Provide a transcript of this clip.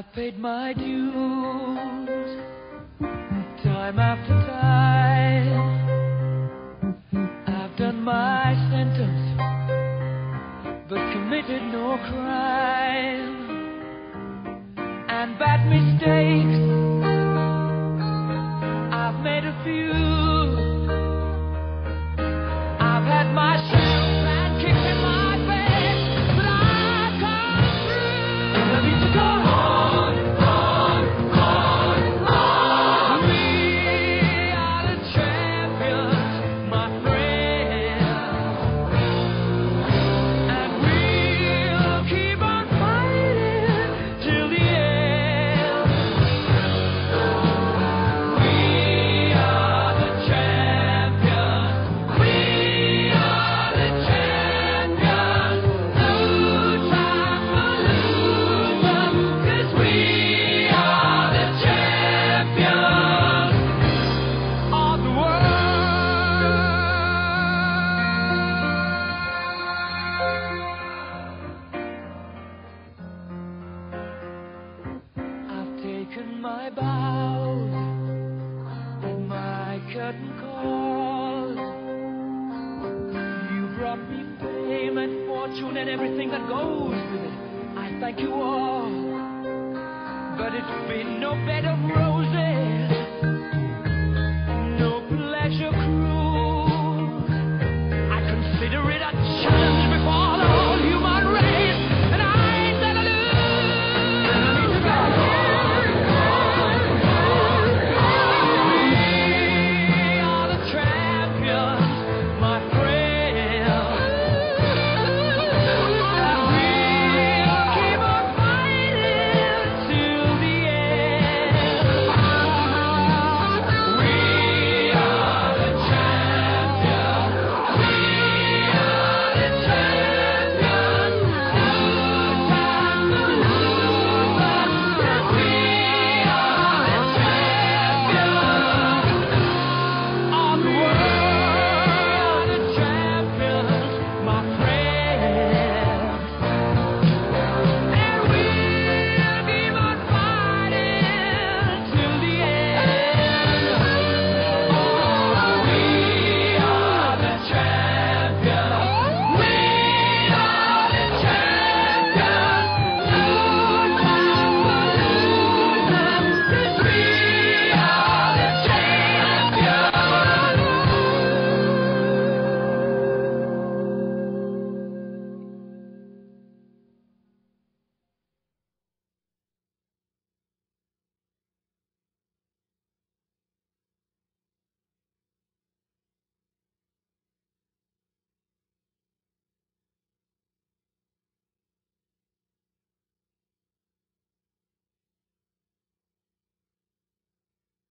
I've paid my dues, time after time. I've done my sentence, but committed no crime. And bad mistakes, I've made a few. I've had my share of bad kicks in my face, but I've come through. I need to go on. We are the champions, my friend, and we'll keep on fighting till the end. We are the champions. We are the champions. No time for losing, 'cause we are the champions of the world. I've taken my bows and my curtain calls. You brought me fame and fortune and everything that goes with it. I thank you all, but it's been no bed of roses.